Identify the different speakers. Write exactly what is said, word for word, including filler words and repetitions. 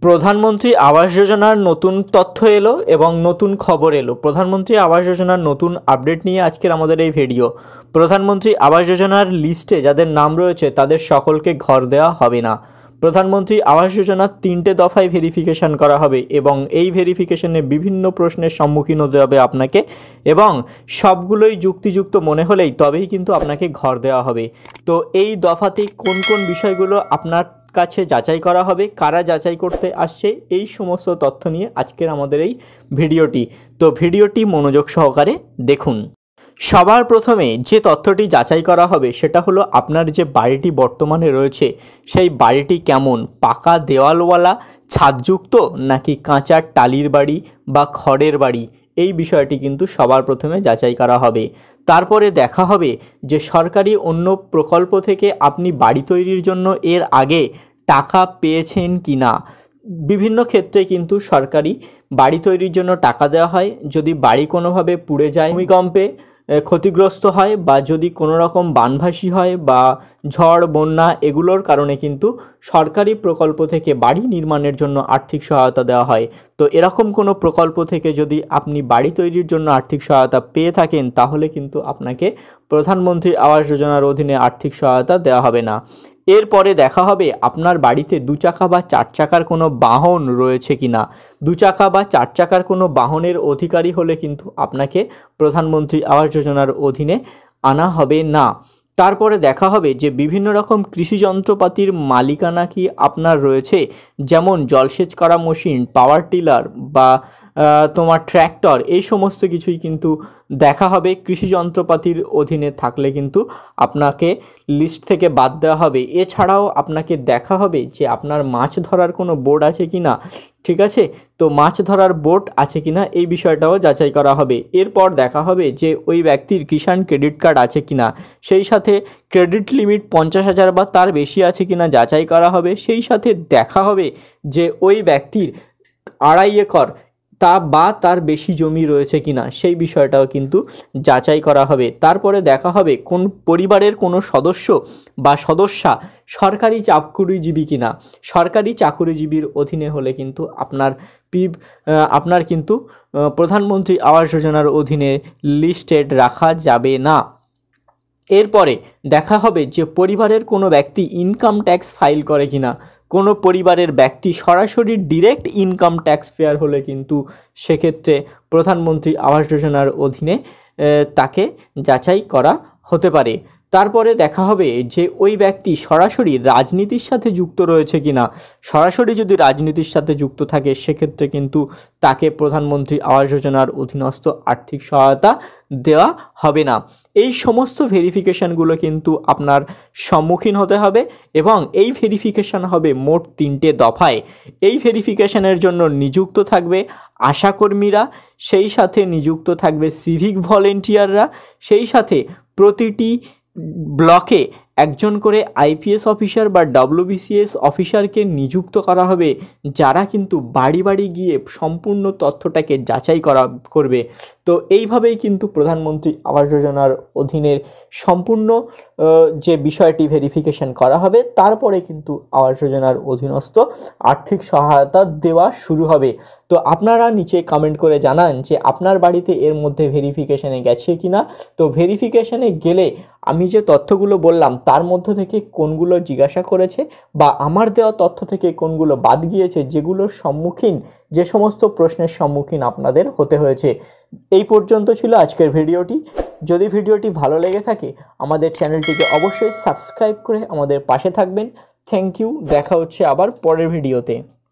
Speaker 1: প্রধানমন্ত্রী আবাস যোজনার নতুন তথ্য এলো এবং নতুন খবর এলো। প্রধানমন্ত্রী আবাস যোজনার নতুন আপডেট নিয়ে আজকের আমাদের এই ভিডিও। প্রধানমন্ত্রী আবাস যোজনার লিস্টে যাদের নাম রয়েছে তাদের সকলকে ঘর দেওয়া হবে না। প্রধানমন্ত্রী আবাস যোজনার তিনটে দফায় ভেরিফিকেশন করা হবে এবং এই ভেরিফিকেশনে বিভিন্ন প্রশ্নের সম্মুখীন হতে হবে আপনাকে, এবং সবগুলোই যুক্তিযুক্ত মনে হলেই তবেই কিন্তু আপনাকে ঘর দেওয়া হবে। তো এই দফাতে কোন কোন বিষয়গুলো আপনার কাছে যাচাই করা হবে, কারা যাচাই করতে আসছে, এই সমস্ত তথ্য নিয়ে আজকের আমাদের এই ভিডিওটি। তো ভিডিওটি মনোযোগ সহকারে দেখুন। সবার প্রথমে যে তথ্যটি যাচাই করা হবে সেটা হলো আপনার যে বাড়িটি বর্তমানে রয়েছে সেই বাড়িটি কেমন, পাকা দেওয়ালওয়ালা, ছাদযুক্ত নাকি কাঁচা টালির বাড়ি বা খড়ের বাড়ি, এই বিষয়টি কিন্তু সবার প্রথমে যাচাই করা হবে। তারপরে দেখা হবে যে সরকারি অন্য প্রকল্প থেকে আপনি বাড়ি তৈরির জন্য এর আগে টাকা পেয়েছেন কি না। বিভিন্ন ক্ষেত্রে কিন্তু সরকারি বাড়ি তৈরির জন্য টাকা দেওয়া হয় যদি বাড়ি কোনোভাবে পুড়ে যায়, ভূমিকম্পে ক্ষতিগ্রস্ত হয়, বা যদি কোনো রকম বানভাসি হয় বা ঝড় বন্যা এগুলোর কারণে কিন্তু সরকারি প্রকল্প থেকে বাড়ি নির্মাণের জন্য আর্থিক সহায়তা দেওয়া হয়। তো এরকম কোনো প্রকল্প থেকে যদি আপনি বাড়ি তৈরির জন্য আর্থিক সহায়তা পেয়ে থাকেন তাহলে কিন্তু আপনাকে প্রধানমন্ত্রী আবাস যোজনার অধীনে আর্থিক সহায়তা দেওয়া হবে না। এরপরে দেখা হবে আপনার বাড়িতে দু চাকা বা চার চাকার কোনো বাহন রয়েছে কি না। দু চাকা বা চার চাকার কোনো বাহনের অধিকারী হলে কিন্তু আপনাকে প্রধানমন্ত্রী আবাস যোজনার অধীনে আনা হবে না। তারপরে দেখা হবে যে বিভিন্ন রকম কৃষি যন্ত্রপাতির মালিকানা কি আপনার রয়েছে, যেমন জলসেচ করা মেশিন, পাওয়ার টিলার বা তোমার ট্র্যাক্টর, এই সমস্ত কিছুই কিন্তু দেখা হবে। কৃষি যন্ত্রপাতির অধীনে থাকলে কিন্তু আপনাকে লিস্ট থেকে বাদ দেওয়া হবে। এছাড়াও আপনাকে দেখা হবে যে আপনার মাছ ধরার কোনো বোর্ড আছে কি না, ঠিক আছে, তো মাছ ধরার বোট আছে কিনা এই বিষয়টাও যাচাই করা হবে। এরপর দেখা হবে যে ওই ব্যক্তির কিষাণ ক্রেডিট কার্ড আছে কিনা, সেই সাথে ক্রেডিট লিমিট পঞ্চাশ হাজার বা তার বেশি আছে কিনা যাচাই করা হবে। সেই সাথে দেখা হবে যে ওই ব্যক্তির আড়াই একর তা বা তার বেশি জমি রয়েছে কিনা, সেই বিষয়টাও কিন্তু যাচাই করা হবে। তারপরে দেখা হবে কোন পরিবারের কোনো সদস্য বা সদস্যা সরকারি চাকুরিজীবী কিনা। সরকারি চাকুরিজীবীর অধীনে হলে কিন্তু আপনার পিব আপনার কিন্তু প্রধানমন্ত্রী আবাস যোজনার অধীনে লিস্টেড রাখা যাবে না। এরপরে দেখা হবে যে পরিবারের কোনো ব্যক্তি ইনকাম ট্যাক্স ফাইল করে কিনা। কোনো পরিবারের ব্যক্তি সরাসরি ডিরেক্ট ইনকাম ট্যাক্স পেয়ার হলে কিন্তু সেক্ষেত্রে প্রধানমন্ত্রী আবাস যোজনার অধীনে তাকে যাচাই করা হতে পারে। তারপরে দেখা হবে যে ওই ব্যক্তি সরাসরি রাজনীতির সাথে যুক্ত রয়েছে কিনা। সরাসরি যদি রাজনীতির সাথে যুক্ত থাকে সেক্ষেত্রে কিন্তু তাকে প্রধানমন্ত্রী আবাস যোজনার অধীনস্থ আর্থিক সহায়তা দেওয়া হবে না। এই সমস্ত ভেরিফিকেশানগুলো কিন্তু আপনার সম্মুখীন হতে হবে এবং এই ভেরিফিকেশান হবে মোট তিনটে দফায়। এই ভেরিফিকেশানের জন্য নিযুক্ত থাকবে আশাকর্মীরা, সেই সাথে নিযুক্ত থাকবে সিভিক ভলেন্টিয়াররা, সেই সাথে প্রতিটি ব্লকে একজন করে আইপিএস অফিসার বা ডব্লিউবিসিএস অফিসারকে নিযুক্ত করা হবে, যারা কিন্তু বাড়ি বাড়ি গিয়ে সম্পূর্ণ তথ্যটাকে যাচাই করা করবে। তো এইভাবেই কিন্তু প্রধানমন্ত্রী আবাস যোজনার অধীনের সম্পূর্ণ যে বিষয়টি ভেরিফিকেশন করা হবে, তারপরে কিন্তু আবাস যোজনার অধীনস্থ আর্থিক সহায়তা দেওয়া শুরু হবে। তো আপনারা নিচে কমেন্ট করে জানান যে আপনার বাড়িতে এর মধ্যে ভেরিফিকেশানে গেছে কি না। তো ভেরিফিকেশানে গেলে আমি যে তথ্যগুলো বললাম তার মধ্য থেকে কোনগুলো জিজ্ঞাসা করেছে বা আমার দেওয়া তথ্য থেকে কোনগুলো বাদ গিয়েছে, যেগুলোর সম্মুখীন যে সমস্ত প্রশ্নের সম্মুখীন আপনাদের হতে হয়েছে। এই পর্যন্ত ছিল আজকের ভিডিওটি। যদি ভিডিওটি ভালো লেগে থাকে আমাদের চ্যানেলটিকে অবশ্যই সাবস্ক্রাইব করে আমাদের পাশে থাকবেন। থ্যাংক ইউ, দেখা হচ্ছে আবার পরের ভিডিওতে।